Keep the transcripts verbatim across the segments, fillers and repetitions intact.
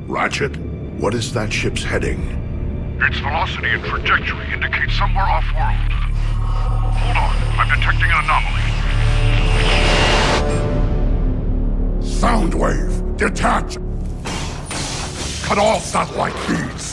Ratchet, what is that ship's heading? Its velocity and trajectory indicate somewhere off-world. Hold on, I'm detecting an anomaly. Soundwave, detach! Cut all satellite feeds!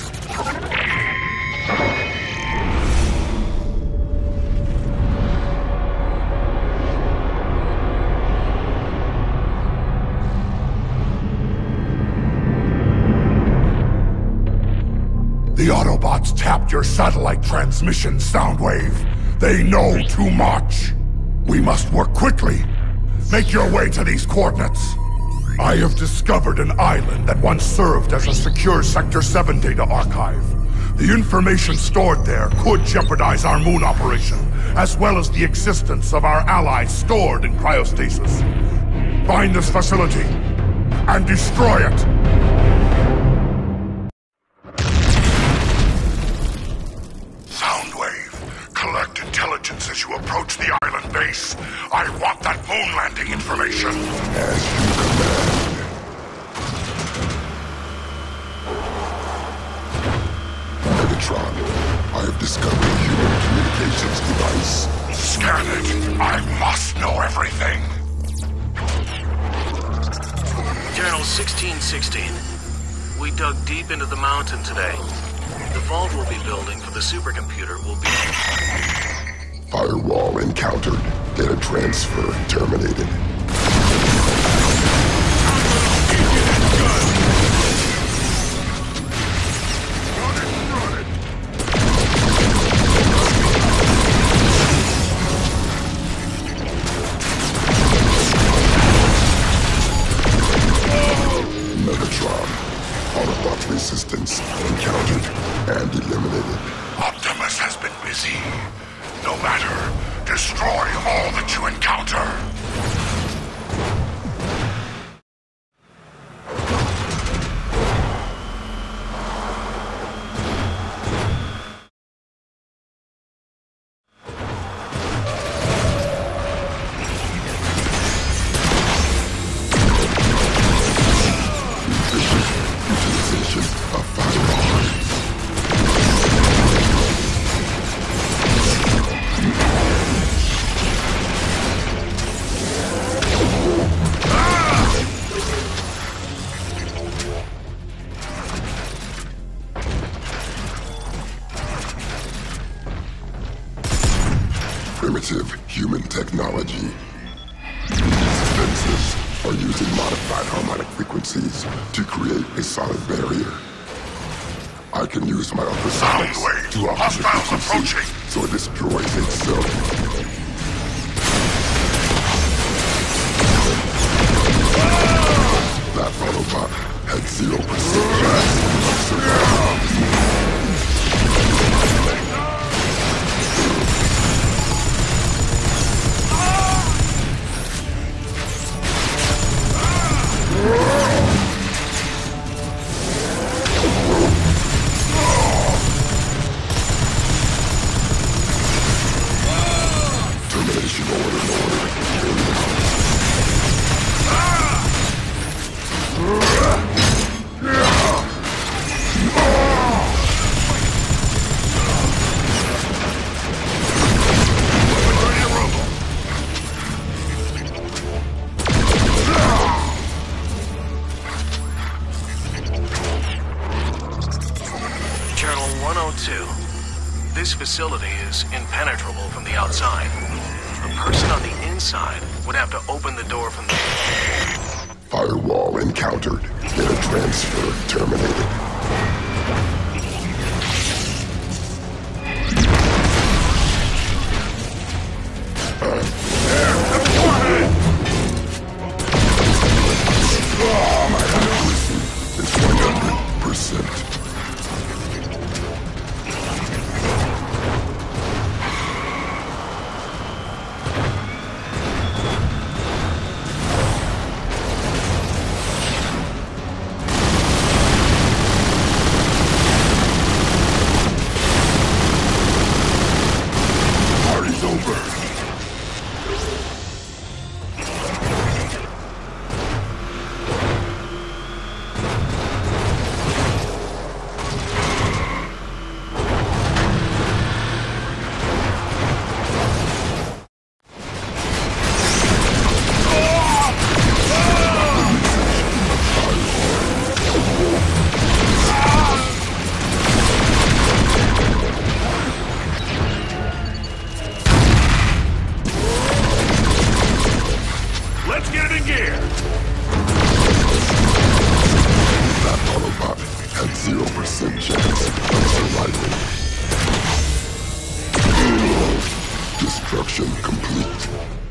The Autobots tapped your satellite transmission, Soundwave. They know too much. We must work quickly. Make your way to these coordinates. I have discovered an island that once served as a secure Sector seven data archive. The information stored there could jeopardize our moon operation, as well as the existence of our allies stored in cryostasis. Find this facility and destroy it! Collect intelligence as you approach the island base. I want that moon landing information. As you command. Megatron, I have discovered a human communications device. Scan it. I must know everything. Journal sixteen sixteen. We dug deep into the mountain today. The vault we'll be building for the supercomputer will be... Firewall encountered. Data transfer terminated. Megatron. Autobot resistance encountered and eliminated. Optimus has been busy. No matter. Destroy all that you encounter. Primitive human technology. These defenses are using modified harmonic frequencies to create a solid barrier. I can use my ultrasonics to up the frequency so it destroys itself. That Autobot had zero percent chance of survival. Termination order, order. Journal one oh two. This facility is impenetrable from the outside. A person on the inside would have to open the door from the... Firewall encountered. Data transfer terminated. Oh, my accuracy is one hundred percent. here! That Autobot had zero percent chance of survival. Destruction complete.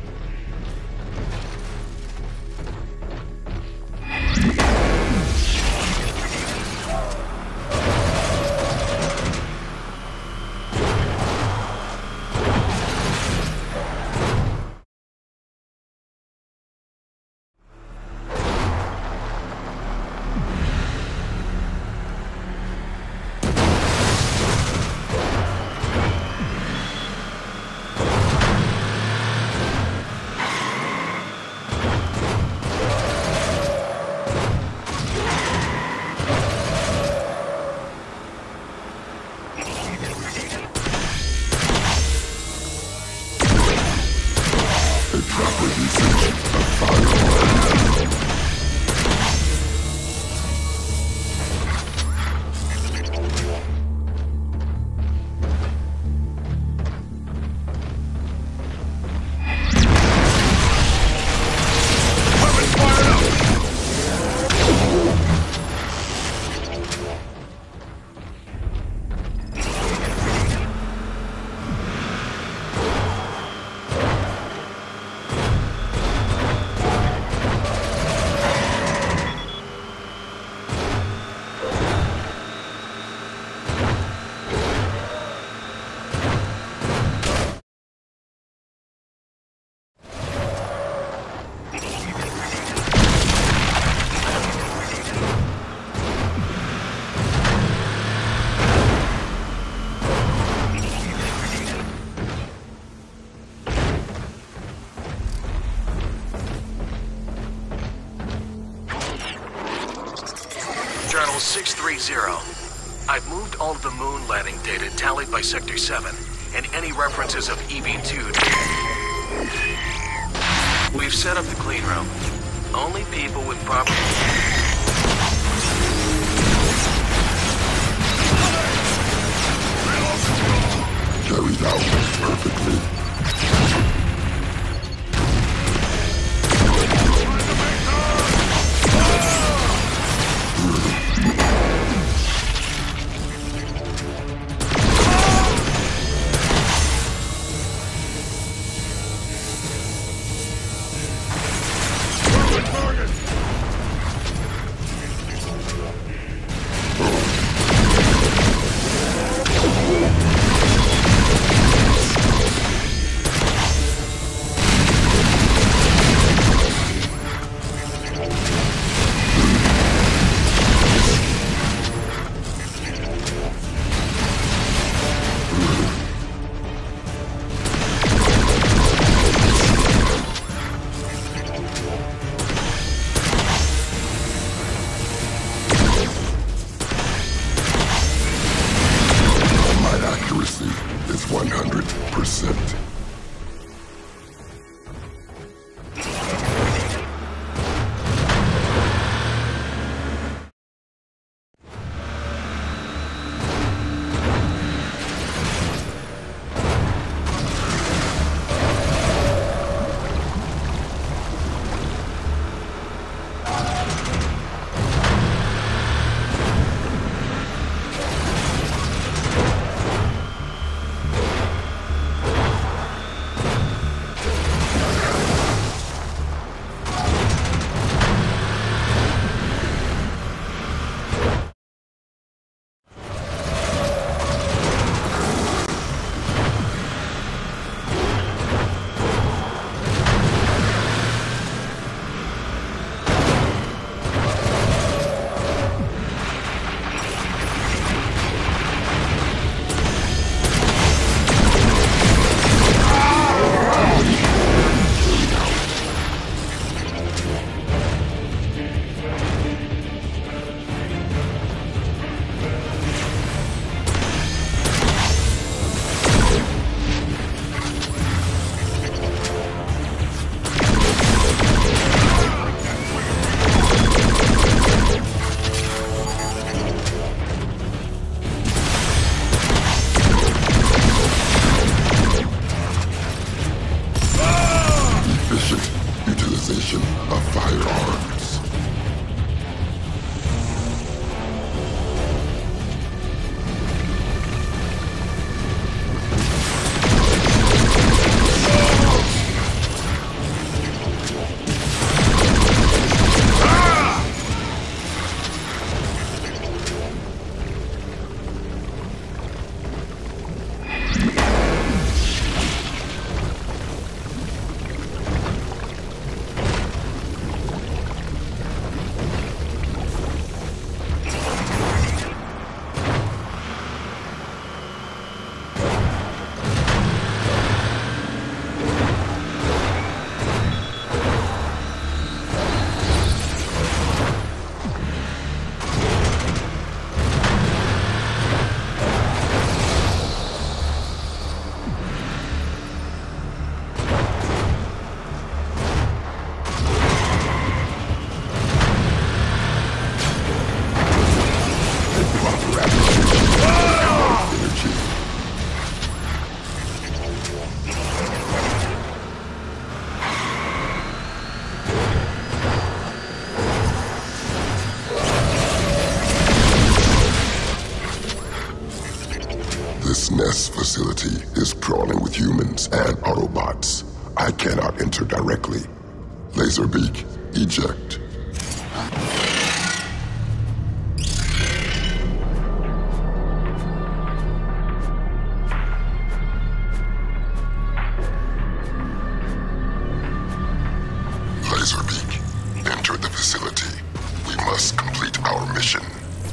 six three zero. I've moved all of the moon landing data tallied by Sector seven, and any references of E V two. We've set up the clean room. Only people with proper... Carried out perfectly. facility is crawling with humans and Autobots. I cannot enter directly. Laserbeak, eject. Laserbeak, enter the facility. We must complete our mission.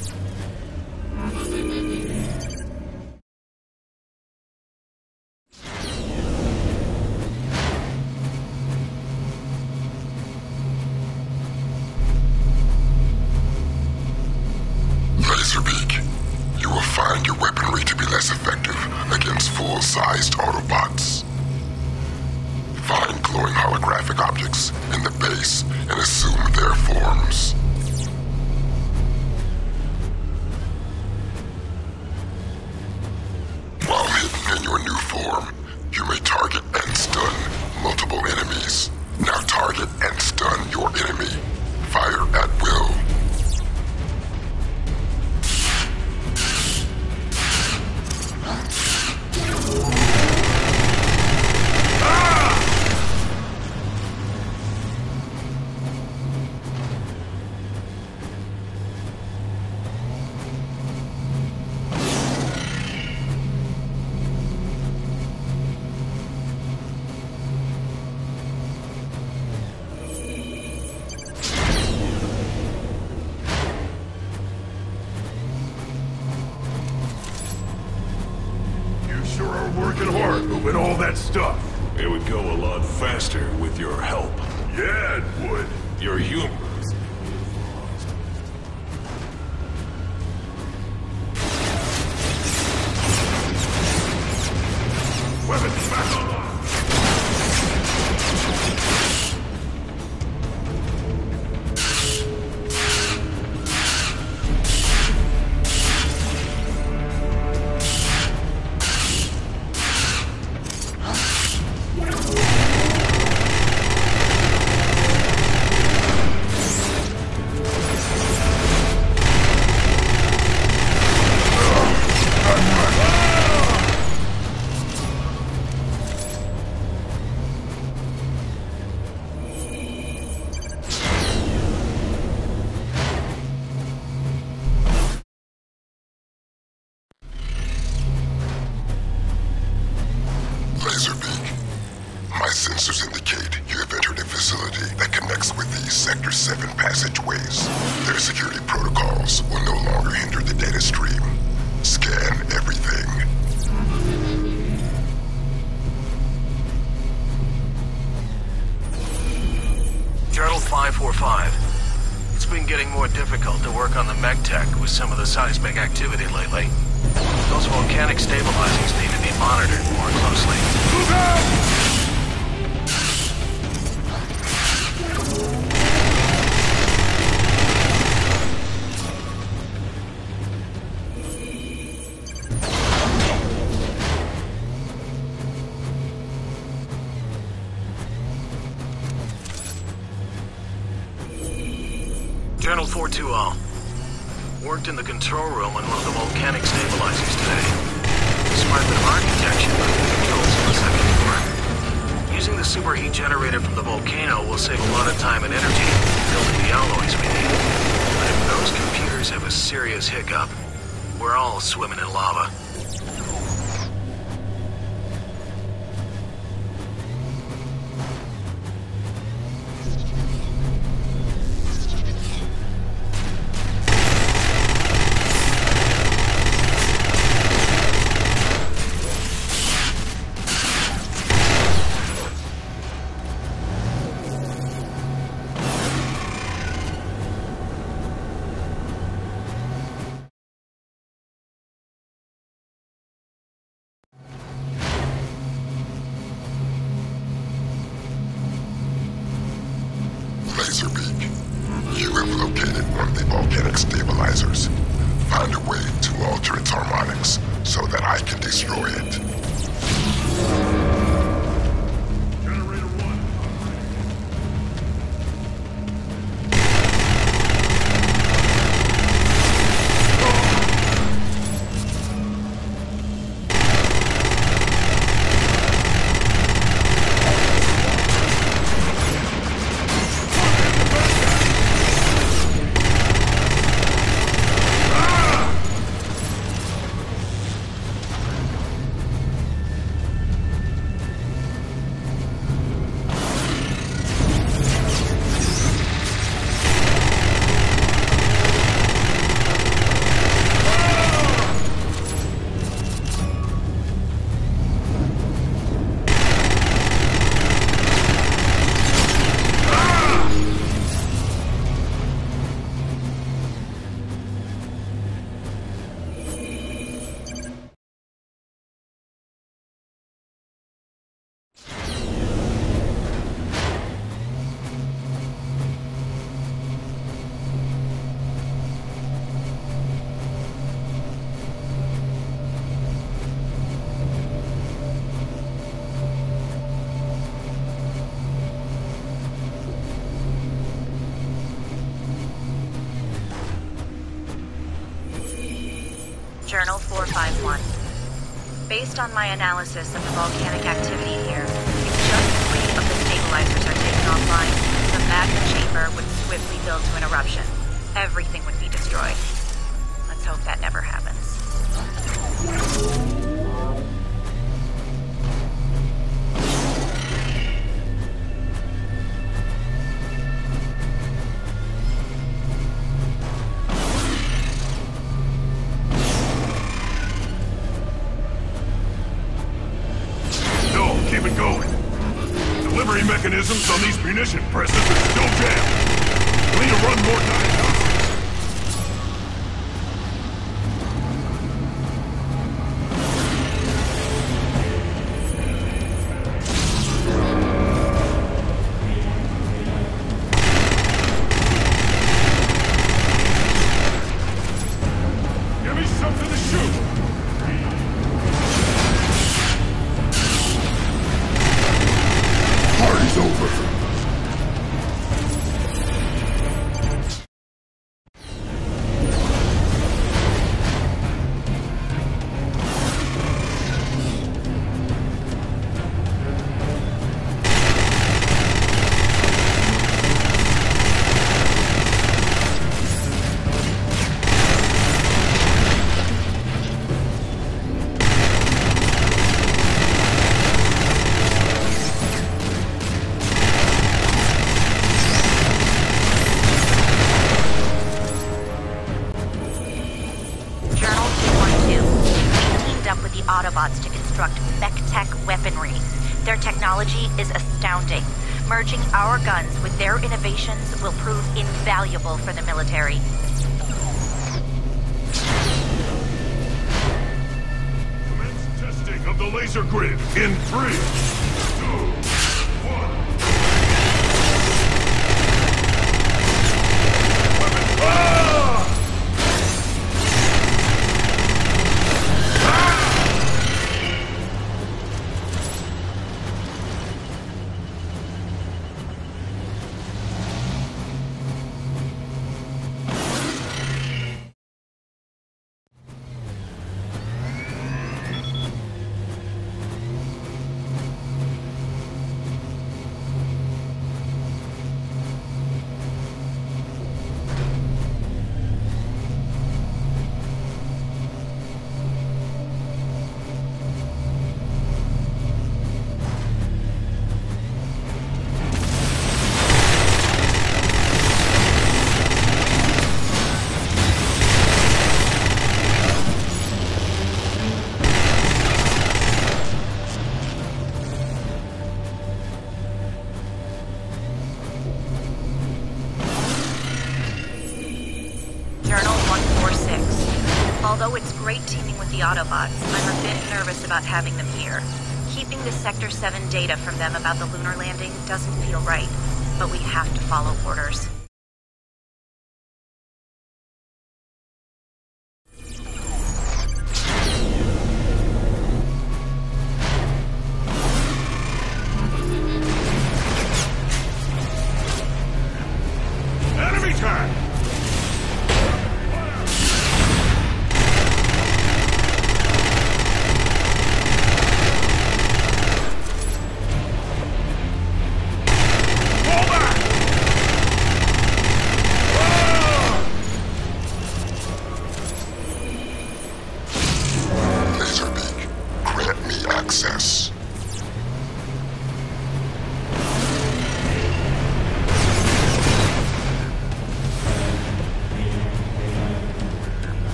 Laserbeak, you will find your weaponry to be less effective against full-sized Autobots. Find glowing holographic objects in the base and assume their forms. While hidden in your new form, you may target and stun multiple enemies. Now target and stun your enemy. Fire at will. Sure are working hard moving all that stuff. It would go a lot faster with your help. Yeah, it would. Your humor. Weapons back online. Laserbeak, my sensors indicate you have entered a facility that connects with the Sector seven passageways. Their security protocols will no longer hinder the data stream. Scan everything. Turtle five four five. It's been getting more difficult to work on the mech tech with some of the seismic activity lately. Those volcanic stabilizers need to be monitored more closely. Move out! Journal four two zero. Worked in the control room on one of the volcanic stabilizers today. Smart bit of architecture, but the controls on the second floor. Using the superheat generator from the volcano will save a lot of time and energy building the alloys we need. But if those computers have a serious hiccup, we're all swimming in lava. Laserbeak, you have located one of the volcanic stabilizers. Find a way to alter its harmonics so that I can destroy it. Generator one. Journal four five one. Based on my analysis of the volcanic activity here, if just three of the stabilizers are taken offline, the magma chamber would swiftly build to an eruption. Everything would be destroyed. Let's hope that never happens. Mechanisms on these munition presses are still jammed. We need to run more diagnostics. Give me something to shoot. Party's over. Autobots to construct mech-tech weaponry. Their technology is astounding. Merging our guns with their innovations will prove invaluable for the military. Commence testing of the laser grid in three, two, one. Weapon. Ah! Although it's great teaming with the Autobots, I'm a bit nervous about having them here. Keeping the Sector seven data from them about the lunar landing doesn't feel right, but we have to follow orders. Enemy turn! Fall back!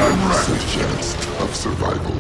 I'm ready. percent chance of survival.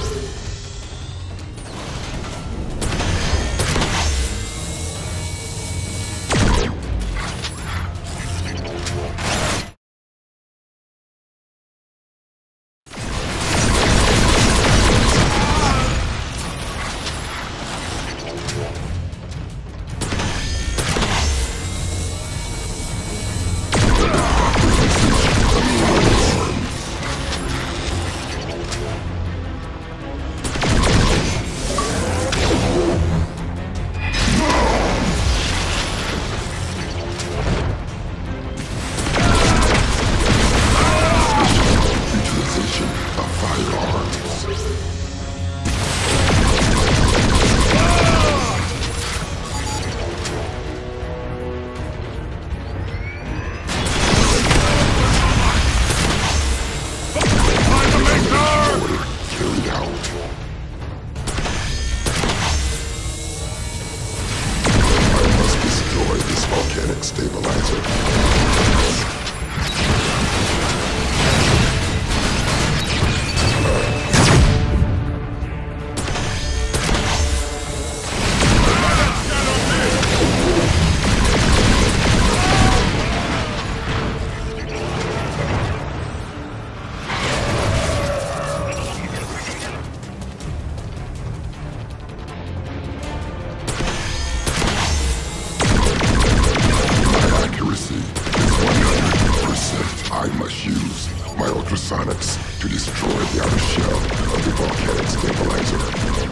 I must use my ultrasonics to destroy the outer shell of the volcanic stabilizer.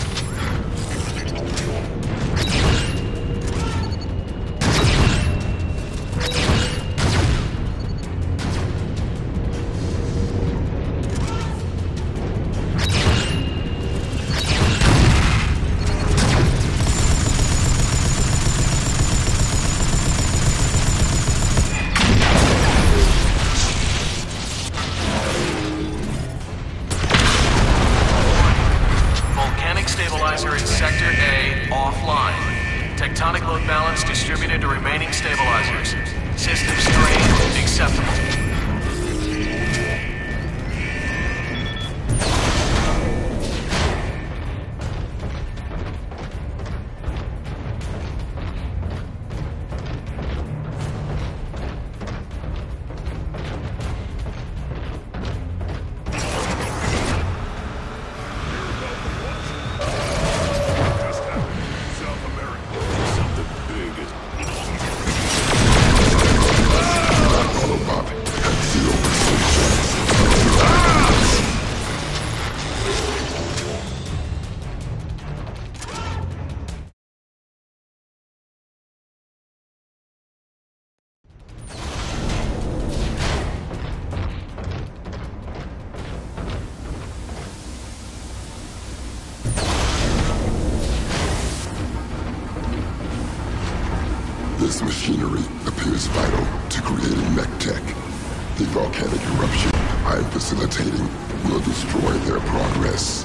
Stabilizer in Sector A offline. Tectonic load balance distributed to remaining stabilizers. System strain acceptable. This machinery appears vital to creating mech tech. The volcanic eruption I am facilitating will destroy their progress.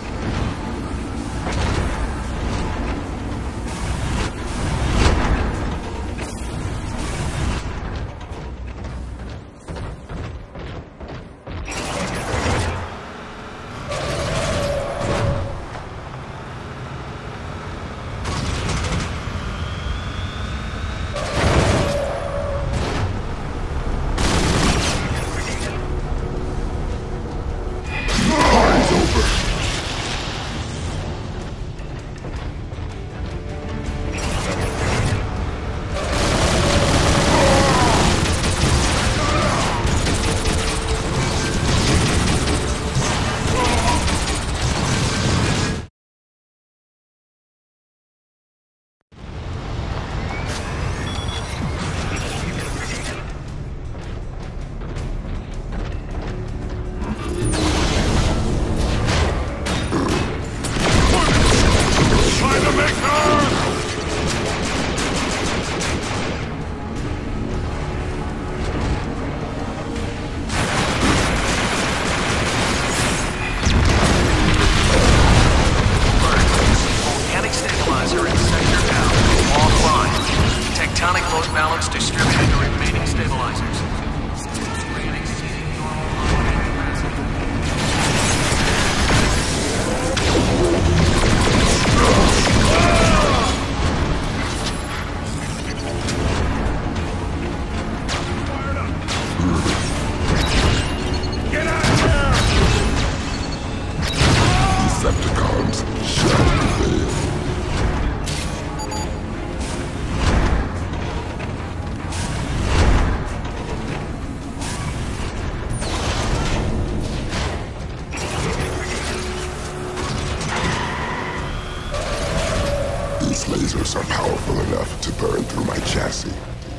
Resistance lasers are powerful enough to burn through my chassis.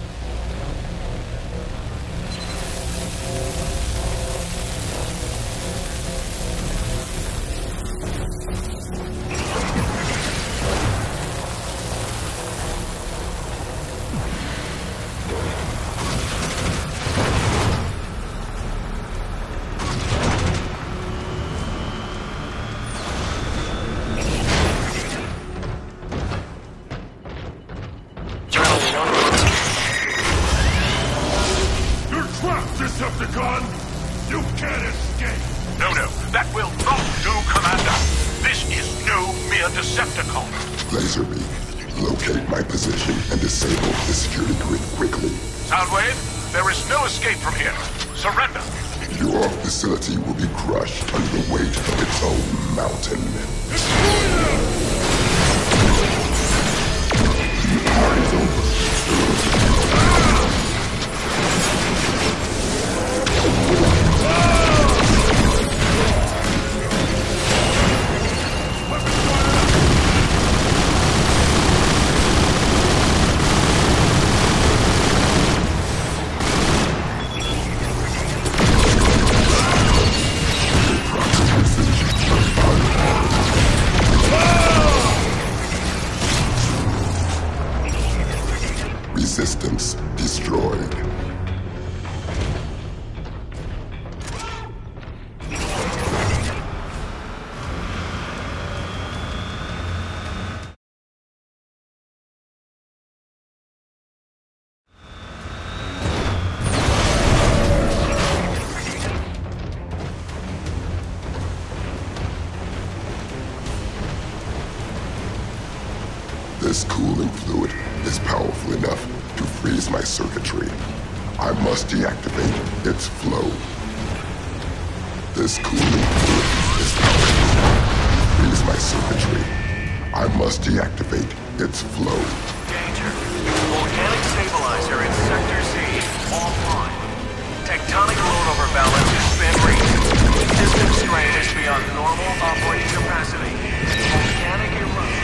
Decepticon! You can't escape! No, no, that will not do, Commander! This is no mere Decepticon! Laserbeak, locate my position and disable the security grid quickly. Soundwave, there is no escape from here. Surrender! Your facility will be crushed under the weight of its own mountain. The party's over. Resistance destroyed. This cooling fluid is powerful enough to freeze my circuitry. I must deactivate its flow. This cooling fluid is powerful enough to freeze my circuitry. I must deactivate its flow. Danger. Volcanic stabilizer in Sector Z offline. Tectonic load over balance has been reached. System strain is beyond normal operating capacity. Volcanic eruption.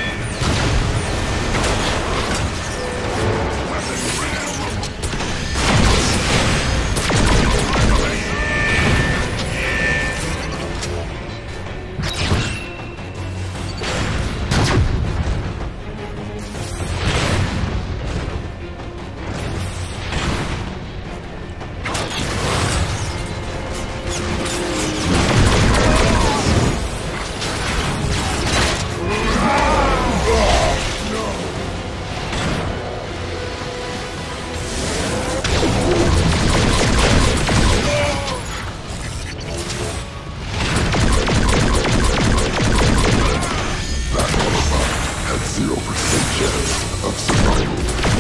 zero percent chance of survival.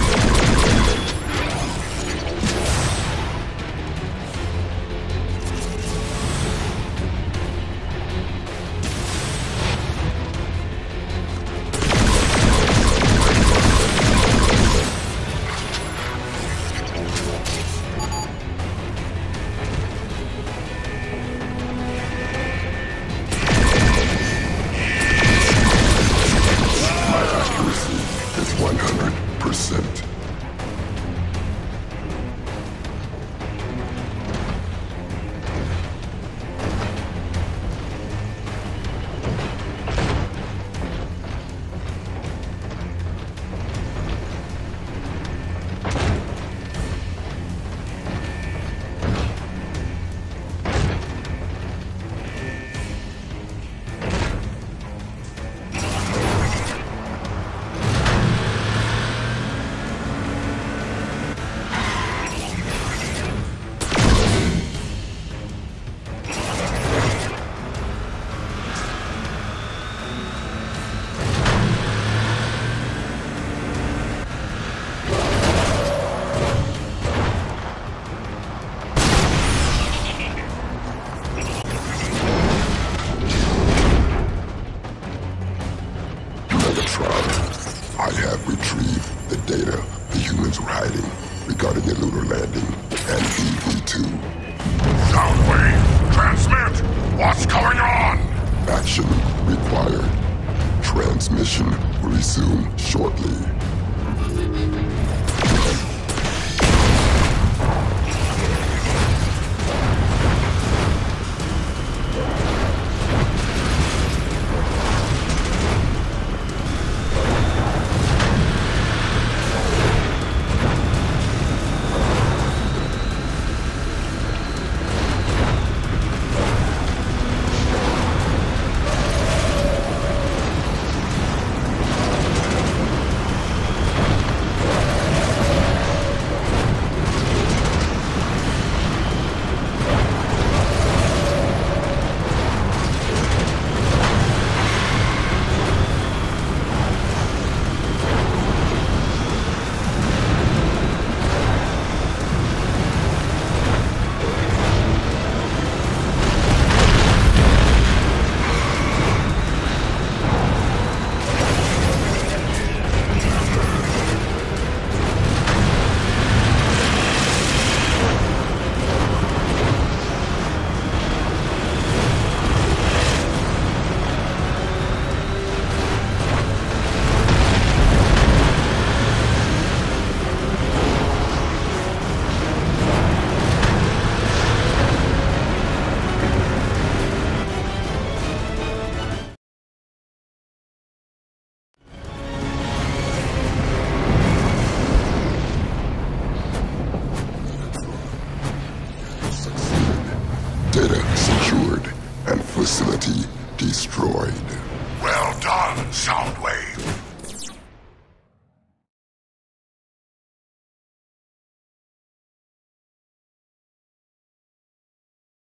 one hundred percent. I have retrieved the data the humans were hiding regarding a lunar landing and E V two. Soundwave! Transmit! What's going on? Action required. Transmit. Transmission will resume shortly. Data secured and facility destroyed. Well done, Soundwave.